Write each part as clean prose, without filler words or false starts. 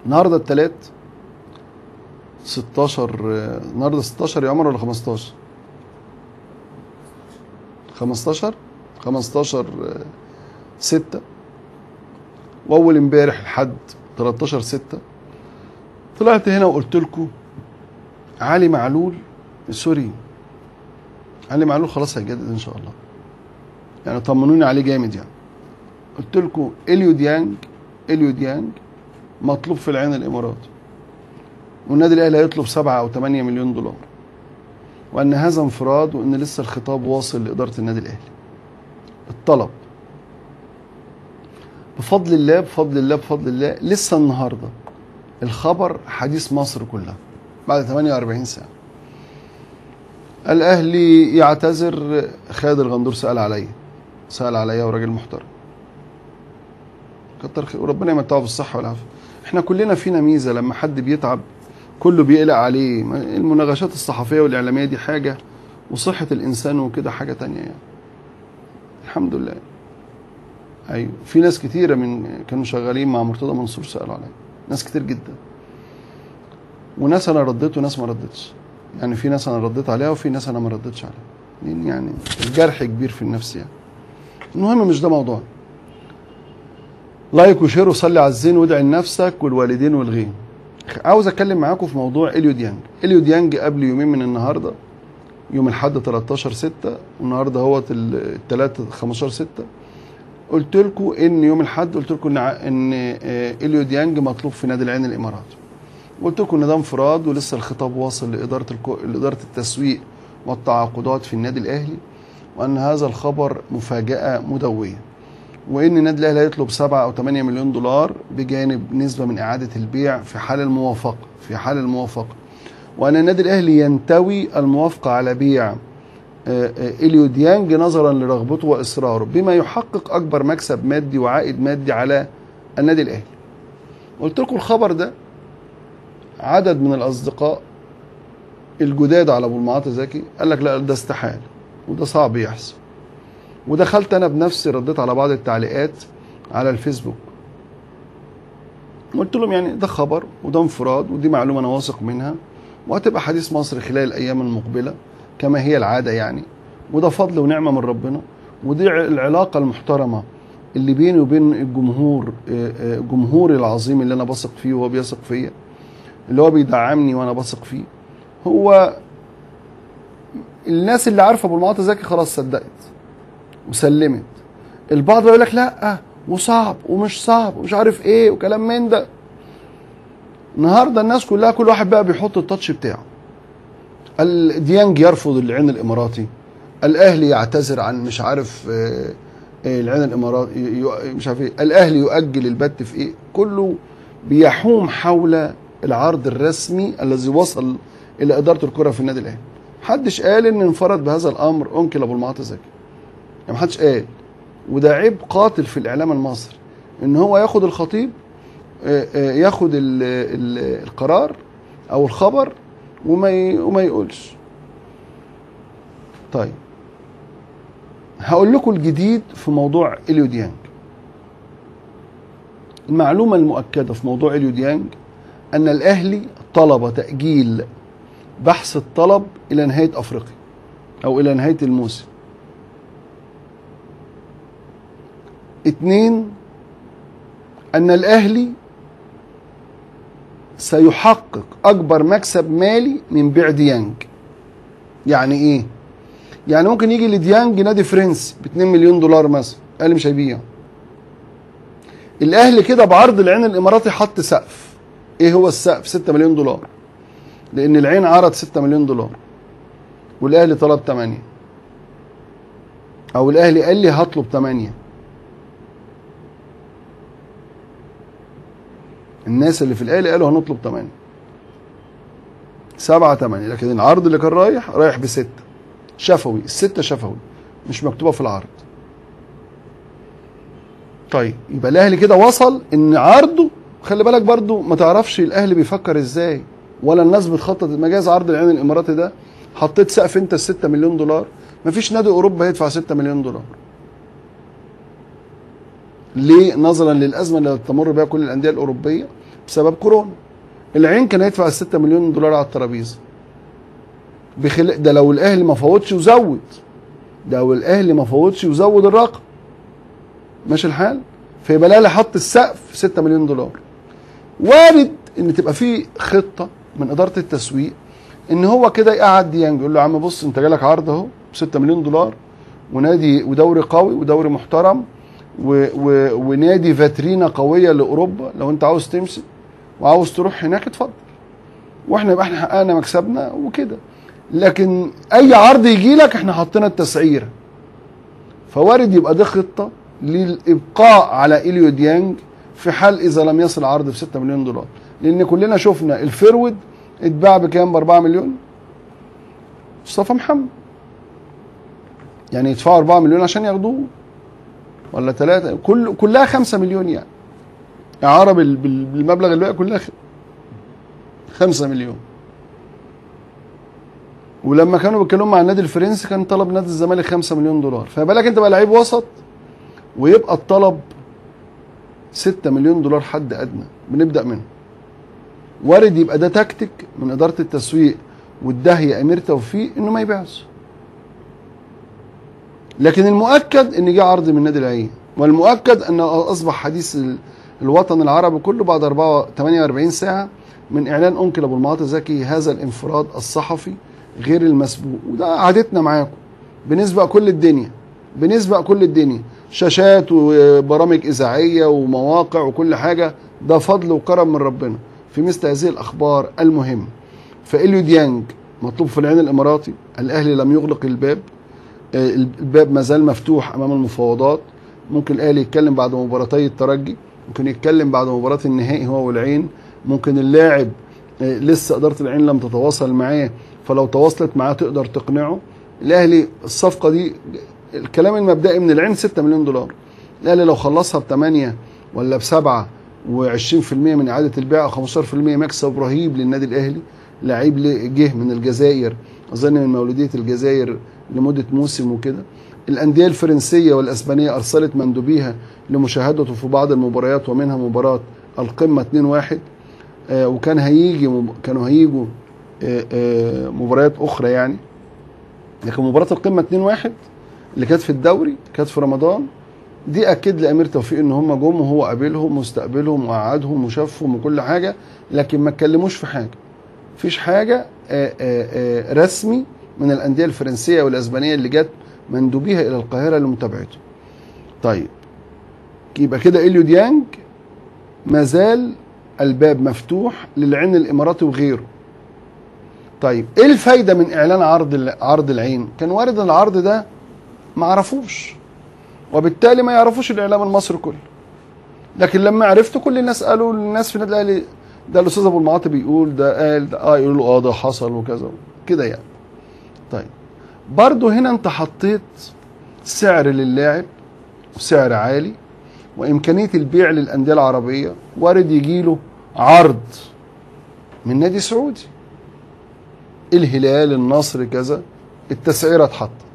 النهارده الثلاث 16 النهارده 16 يا عمر ولا 15؟ 15 6 واول امبارح لحد 13 6 طلعت هنا وقلت لكم علي معلول خلاص هيجدد ان شاء الله، يعني طمنوني عليه جامد. يعني قلت لكم اليو ديانج مطلوب في العين الاماراتي، والنادي الاهلي هيطلب 7 أو 8 مليون دولار، وان هذا انفراد، وان لسه الخطاب واصل لاداره النادي الاهلي. الطلب بفضل الله لسه النهارده الخبر حديث مصر كلها بعد 48 ساعه. الاهلي يعتذر، خالد الغندور سال عليا وراجل محترم كتر خير، وربنا يمتعه بالصحه والعافيه. احنا كلنا فينا ميزه، لما حد بيتعب كله بيقلق عليه. المناقشات الصحفيه والاعلاميه دي حاجه، وصحه الانسان وكده حاجه تانية يعني. الحمد لله. ايوه، في ناس كتيره كانوا شغالين مع مرتضى منصور سالوا عليا، ناس كتير جدا، وناس انا رديت وناس ما ردتش. يعني في ناس انا رديت عليها وفي ناس انا ما ردتش عليها، يعني الجرح كبير في النفس يعني. المهم مش ده موضوع. لايك وشير وصلي على الزين وادعي لنفسك والوالدين والغين. عاوز اتكلم معاكم في موضوع اليو ديانج قبل يومين من النهارده، يوم الاحد 13 6 والنهارده هوت الثلاث 15 6. قلت لكم ان يوم الاحد قلت لكم ان اليو ديانج مطلوب في نادي العين الاماراتي. قلت لكم ان ده انفراد، ولسه الخطاب واصل لاداره التسويق والتعاقدات في النادي الاهلي، وان هذا الخبر مفاجاه مدويه، وان النادي الاهلي هيطلب 7 أو 8 مليون دولار بجانب نسبه من اعاده البيع في حال الموافقه، وان النادي الاهلي ينتوي الموافقه على بيع اليو ديانج نظرا لرغبته واصراره، بما يحقق اكبر مكسب مادي وعائد مادي على النادي الاهلي. قلت لكم الخبر ده عدد من الاصدقاء الجداد على ابو المعاطي زكي قال لك لا ده استحاله وده صعب يحصل، ودخلت انا بنفسي رديت على بعض التعليقات على الفيسبوك، قلت لهم يعني ده خبر وده انفراد ودي معلومه انا واثق منها، وهتبقى حديث مصر خلال الايام المقبله كما هي العاده يعني، وده فضل ونعمه من ربنا، ودي العلاقه المحترمه اللي بيني وبين جمهوري العظيم اللي انا بثق فيه وهو بيثق فيا، اللي هو بيدعمني وانا بثق فيه. هو الناس اللي عارفه ابو المعاطي زكي خلاص صدقت وسلمت. البعض يقول لك لا وصعب ومش صعب ومش عارف ايه وكلام من ده. النهارده الناس كلها كل واحد بقى بيحط التاتش بتاعه. ديانج يرفض العين الاماراتي، الاهلي يعتذر عن مش عارف العين الاماراتي مش عارف ايه، الاهلي يؤجل البت في ايه، كله بيحوم حول العرض الرسمي الذي وصل الى اداره الكره في النادي الاهلي. محدش قال ان انفرد بهذا الامر انكل ابو المعاطي زكي، يعني محدش قال، وده عيب قاتل في الاعلام المصري ان هو ياخد الخطيب ياخد القرار او الخبر وما يقولش. طيب هقول لكم الجديد في موضوع اليو ديانج. المعلومه المؤكده في موضوع اليو ديانج ان الاهلي طلب تاجيل بحث الطلب الى نهايه افريقيا او الى نهايه الموسم. 2 ان الاهلي سيحقق اكبر مكسب مالي من بيع ديانج. يعني ايه؟ يعني ممكن يجي لديانج نادي فرنسي ب 2 مليون دولار مثلا، قال مش هيبيع. الاهلي كده بعرض العين الاماراتي حط سقف. ايه هو السقف؟ 6 مليون دولار، لان العين عرض 6 مليون دولار والاهلي طلب 8، او الاهلي قال لي هطلب 8. الناس اللي في الاهلي قالوا هنطلب 8 7 8، لكن العرض اللي كان رايح ب6 شفوي، ال6 شفوي مش مكتوبه في العرض. طيب يبقى الاهلي كده وصل ان عرضه، خلي بالك برضو ما تعرفش الاهلي بيفكر ازاي ولا الناس بتخطط. مجاز عرض العين الاماراتي ده حطيت سقف انت 6 مليون دولار، مفيش نادي اوروبا هيدفع 6 مليون دولار. ليه؟ نظرا للازمه اللي تمر بها كل الانديه الاوروبيه، بسبب كورونا. العين كان هيدفع 6 مليون دولار على الترابيزه. ده لو الاهلي ما فوتش وزود، الرقم ماشي الحال. فيبقى الاهلي حط السقف 6 مليون دولار. وارد ان تبقى في خطه من اداره التسويق ان هو كده يقعد ديانج يقول له يا عم بص انت جالك عرض اهو ب 6 مليون دولار، ونادي ودوري قوي ودوري محترم ونادي فاترينا قويه لاوروبا، لو انت عاوز تمشي وعاوز تروح هناك اتفضل، واحنا يبقى احنا حققنا مكسبنا وكده. لكن اي عرض يجي لك احنا حطينا التسعيره. فوارد يبقى ده خطه للابقاء على إليو ديانج في حال اذا لم يصل عرض ب 6 مليون دولار. لان كلنا شفنا الفيرود اتباع بكام؟ ب 4 مليون. مصطفى محمد يعني يدفعوا 4 مليون عشان ياخدوه ولا 3، كلها 5 مليون يعني اعاره بالمبلغ اللي بقى كلها 5 مليون. ولما كانوا بيتكلموا مع النادي الفرنسي كان طلب نادي الزمالك 5 مليون دولار. فبالك انت بقى لعيب وسط ويبقى الطلب 6 مليون دولار حد ادنى بنبدا منه. وارد يبقى ده تكتيك من اداره التسويق والداهيه امير توفيق انه ما يبيعش. لكن المؤكد ان جه عرض من نادي العين، والمؤكد ان اصبح حديث الوطن العربي كله بعد 48 ساعه من اعلان انكل ابو المعاطي زكي هذا الانفراد الصحفي غير المسبوق. وده عادتنا معاكم، بنسبق كل الدنيا، شاشات وبرامج اذاعيه ومواقع وكل حاجه. ده فضل وكرم من ربنا في مثل هذه الاخبار المهمه. فإليو ديانج مطلوب في العين الاماراتي. الاهلي لم يغلق الباب، الباب ما زال مفتوح امام المفاوضات. ممكن الاهلي يتكلم بعد مباراتي الترجي، ممكن يتكلم بعد مباراه النهائي هو والعين، ممكن اللاعب لسه اداره العين لم تتواصل معاه، فلو تواصلت معاه تقدر تقنعه. الاهلي الصفقه دي الكلام المبدئي من العين 6 مليون دولار. الاهلي لو خلصها ب8 ولا ب7 و20% من اعاده البيع او 15% مكسب رهيب للنادي الاهلي. لعيب جه من الجزائر، اظن من مولوديه الجزائر لمده موسم وكده. الانديه الفرنسيه والاسبانيه ارسلت مندوبيها لمشاهدته في بعض المباريات، ومنها مباراه القمه 2-1. وكان كانوا هيجوا مباريات اخرى يعني. لكن مباراه القمه 2-1 اللي كانت في الدوري كانت في رمضان، دي اكد لامير توفيق ان هم جم وهو قابلهم واستقبلهم وقعدهم وشافهم وكل حاجه، لكن ما اتكلموش في حاجه. مفيش حاجه رسمي من الانديه الفرنسيه والاسبانيه اللي جت مندوبيها الى القاهره لمتابعته. طيب يبقى كده إليو ديانج ما زال الباب مفتوح للعين الاماراتي وغيره. طيب ايه الفايده من اعلان عرض العين؟ كان وارد ان العرض ده ما عرفوش، وبالتالي ما يعرفوش الاعلام المصري كله. لكن لما عرفته كل الناس قالوا للناس في النادي الاهلي ده الاستاذ ابو المعاطي بيقول، ده قال، ده يقولوا ده حصل وكذا كده يعني. طيب برضه هنا انت حطيت سعر للاعب وسعر عالي وامكانيه البيع للانديه العربيه. وارد يجي له عرض من نادي سعودي، الهلال، النصر، كذا، التسعيره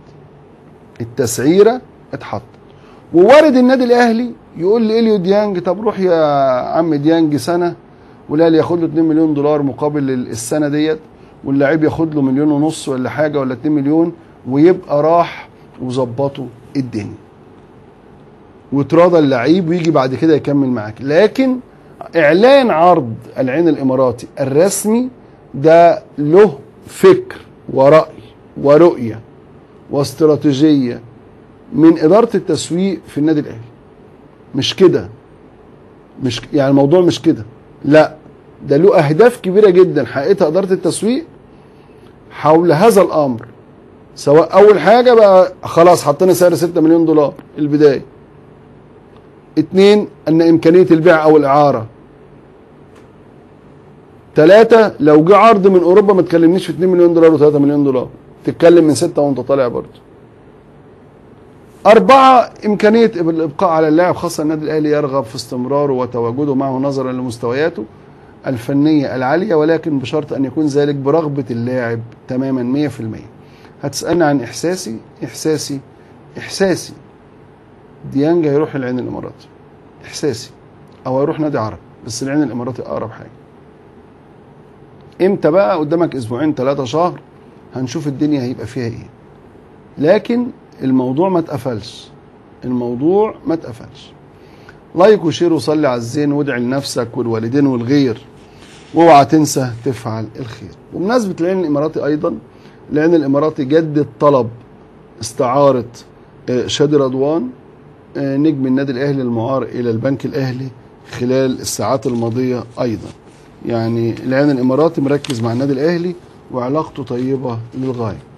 اتحطت. ووارد النادي الاهلي يقول لإليو ديانج طب روح يا عم ديانج سنه، والاهلي ياخد له 2 مليون دولار مقابل السنه ديت، واللاعب ياخد له 1.5 مليون ولا حاجه ولا 2 مليون، ويبقى راح وظبطوا الدنيا وتراضى اللعيب ويجي بعد كده يكمل معاك. لكن اعلان عرض العين الاماراتي الرسمي ده له فكر ورأي ورؤيه واستراتيجيه من اداره التسويق في النادي الاهلي. مش كده، مش يعني الموضوع مش كده، لا، ده له اهداف كبيره جدا حققتها اداره التسويق حول هذا الامر. سواء اول حاجه بقى خلاص حطينا سعر 6 مليون دولار البدايه. 2 ان امكانيه البيع او الاعاره. 3 لو جه عرض من اوروبا ما تكلمنيش في 2 مليون دولار و3 مليون دولار، تتكلم من 6 وانت طالع برضه. 4 امكانيه الابقاء على اللاعب، خاصه النادي الاهلي يرغب في استمراره وتواجده معه نظرا لمستوياته الفنيه العاليه، ولكن بشرط ان يكون ذلك برغبه اللاعب تماما 100%. هتسالني عن احساسي ديانج هيروح العين الاماراتي، احساسي، او هيروح نادي عربي. بس العين الاماراتي اقرب حاجه. امتى بقى؟ قدامك اسبوعين 3 شهر هنشوف الدنيا هيبقى فيها ايه. لكن الموضوع ما اتقفلش، الموضوع ما اتقفلش. لايك وشير وصلي على الزين وادعي لنفسك والوالدين والغير، واوعى تنسى تفعل الخير. وبمناسبه العين الاماراتي ايضا، العين الاماراتي جدد طلب استعاره شادي رضوان نجم النادي الاهلي المعار الى البنك الاهلي خلال الساعات الماضيه ايضا. يعني العين الاماراتي مركز مع النادي الاهلي وعلاقته طيبه للغايه.